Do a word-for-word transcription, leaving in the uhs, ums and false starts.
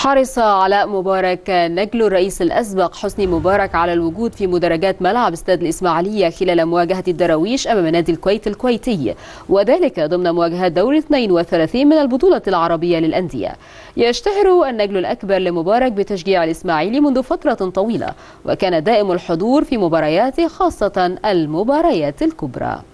حرص علاء مبارك نجل الرئيس الأسبق حسني مبارك على الوجود في مدرجات ملعب استاد الإسماعيلية خلال مواجهة الدراويش أمام نادي الكويت الكويتي، وذلك ضمن مواجهات دور اثنين وثلاثين من البطولة العربية للأندية. يشتهر النجل الأكبر لمبارك بتشجيع الإسماعيلي منذ فترة طويلة، وكان دائم الحضور في مبارياته خاصة المباريات الكبرى.